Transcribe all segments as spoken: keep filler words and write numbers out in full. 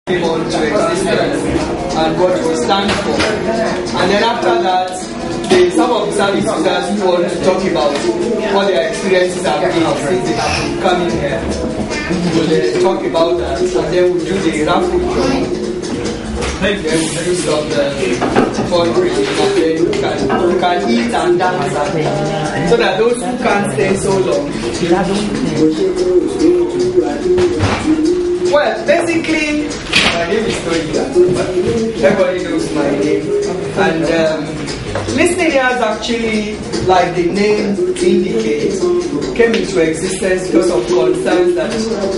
on to existence and what we stand for. And then after that, the, some of the service users who want to talk about what their experiences have been since they have come in here. We'll talk about that, and then we'll do the raffle draw. Then we'll do some fundraising, and then you can, you can eat and dance, so that those who can't stay so long. Well, basically, my name is Toyida. Everybody knows my name. And um, listening here is actually, like the name indicates, came into existence because of concerns that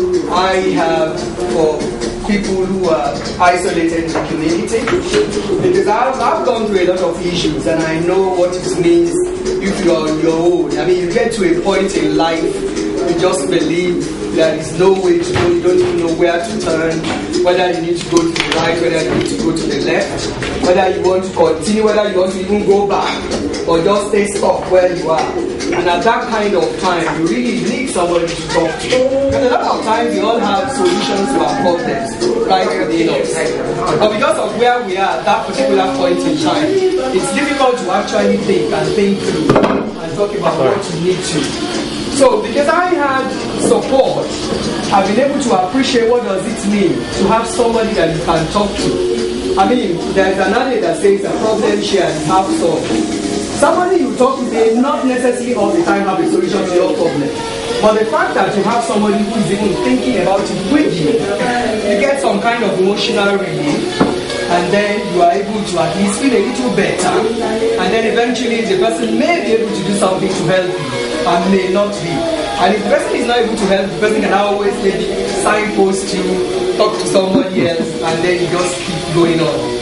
I have for people who are isolated in the community. Because I've, I've gone through a lot of issues and I know what it means if you are on your own. I mean, you get to a point in life, you just believe there is no way to go, you don't even know where to turn, whether you need to go to the right, whether you need to go to the left, whether you want to continue, whether you want to even go back, or just stay stuck where you are. And at that kind of time, you really need somebody to talk to. And a lot of times, we all have solutions to our problems right within us. But because of where we are at that particular point in time, it's difficult to actually think and think through and talk about what you need to. So, because I had support, I've been able to appreciate what does it mean to have somebody that you can talk to. I mean, there's an adage that says a problem shared, half solved. Somebody you talk to may not necessarily all the time have a solution to your problem. But the fact that you have somebody who is even thinking about it with you, you get some kind of emotional relief, and then you are able to at least feel a little better, and then eventually the person may be able to do something to help you, and may not be. And if the person is not able to help, the person can always maybe signpost you, talk to somebody else, and then you just keep going on.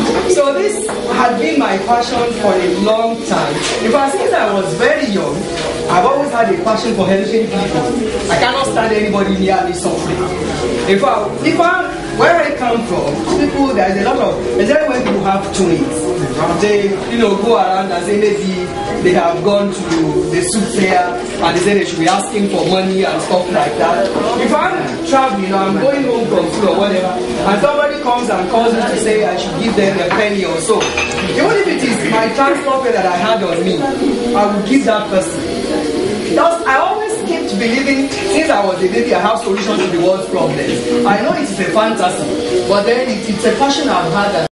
So this had been my passion for a long time. In fact, since I was very young, I've always had a passion for helping people. I cannot stand anybody near me suffering. In fact, if I, where I come from, people, there's a lot of, especially when people have twins, they, you know, go around and say maybe they have gone to the soup fair and they say they should be asking for money and stuff like that. If I'm traveling, you know, I'm going home from school or whatever, and somebody comes and calls me to say I should give them a penny or so, even if it is my transport fare that I had on me, I will give that person. Because I always kept believing, since I was a baby, I have solutions to the world's problems. I know it is a fantasy, but then it, it's a passion I've had. That